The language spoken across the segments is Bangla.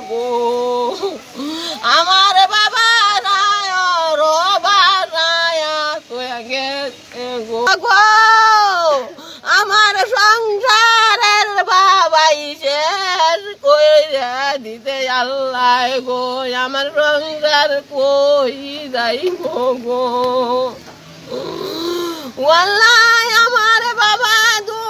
গো আমার বাবা নাই রবা নাই কয়ে গেছে গো আমার সংসারের বাবাই শেষ কইরা দিতে আল্লাহ গো আমার সংসার কই যাইব গো ওয়াল্লাহ আমার বাবা দু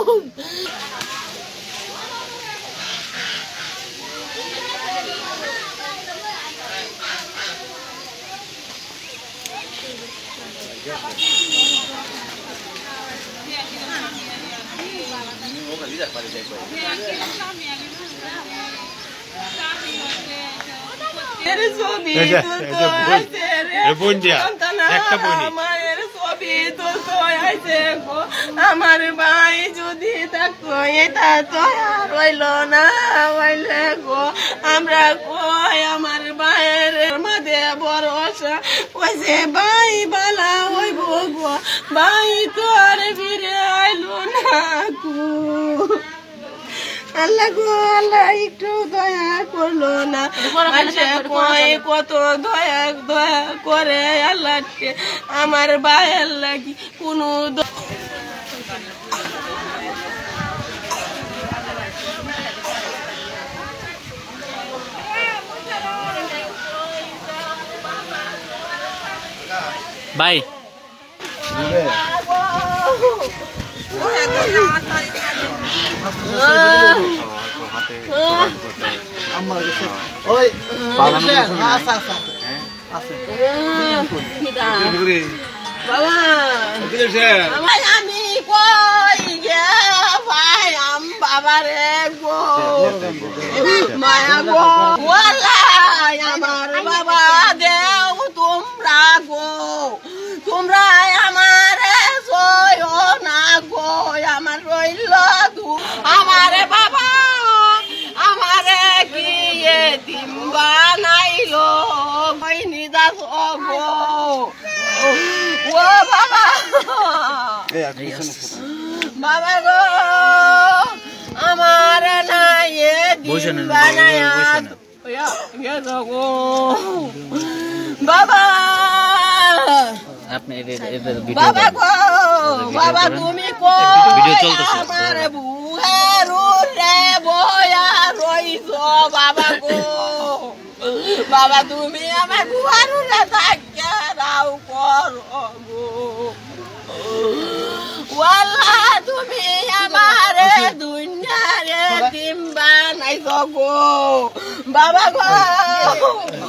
আমার ভাই যদি থাকতো এটা তো রইল না হইলে গো আমরা কই আমার ভাইয়ের মাঝে ভরসা কইছে ভাই বালা হইব গো ভাই তো আর ফিরে আইলো না গো আল্লাহ গো আল্লাহ একটু দয়া করলো না কত দয়া দয়া করে আল্লাহ আমার ভাইয়ের লাগি কোনো ভাই আমি কই গে ভাই আম বাবারে গো মায়া গো আমার বাবা দেও তোমরা গো তোমরা আমার সয় না গো আমার রইল আমারে বাবা আমারে কি এতিম বানাইলো কই নিদাস গো ও বাবা বাবা গো আমার নাই এতিম বানায়া গো বাবা আপনি বাবা গো বাবা তুমি কই আমার বুহের রে বয়া রইছো বাবা গো বাবা তুমি আমার বুহের রে থাকে রাও করো গো ওয়াল্লাহ তুমি আমারে দুনিয়ারে এতিম বানাইছো গো বাবা গো